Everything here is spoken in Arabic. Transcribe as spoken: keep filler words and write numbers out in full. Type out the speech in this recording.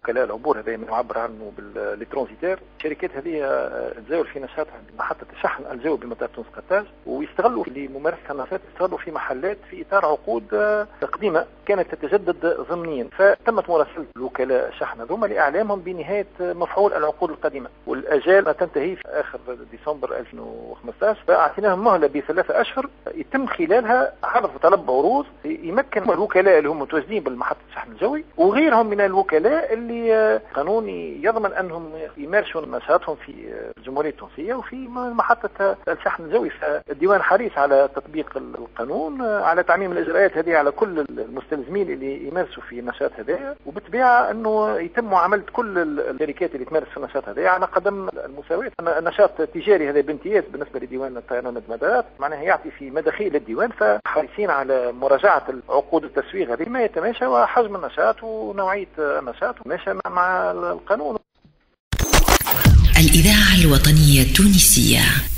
وكلاء العبور هذا ما يعبر عنه بالترانزيتير. الشركات هذه تزاول في نشاطها محطة الشحن الجوي بمطار تونس قرطاج، ويستغلوا لممارسة النشاط يستغلوا في محلات في إطار عقود قديمة كانت تتجدد ضمنيا. فتمت مراسلة وكلاء الشحن هذوما لإعلامهم بنهاية مفعول العقود القديمة، والأجال تنتهي في آخر ديسمبر ألفين وخمسة عشر. فأعطيناهم مهلة بثلاثة أشهر يتم خلالها عرض طلب عروض يمكن الوكلاء اللي هم متواجدين بالمحطة الشحن الجوي وغيرهم من الوكلاء اللي قانوني يضمن أنهم يمارسوا نشاطهم في الجمهورية التونسية وفي محطة الشحن الجوي. فالديوان حريص على تطبيق القانون، على تعميم الإجراءات هذه على كل المستلزمين اللي يمارسوا في النشاط هذا، وبالطبيعة أنه يتم معاملة كل الشركات اللي تمارس النشاط هذا على قدم المساواة. النشاط التجاري هذا بامتياز بالنسبة لديوان الطيران والمدارات، معناها يعطي في مداخيل الديوان، فحريصين على مراجعة عقود التسويق هذه ما يتماشى وحجم النشاط ونوعية النشاط وماشى مع القانون. الإذاعة الوطنية التونسية.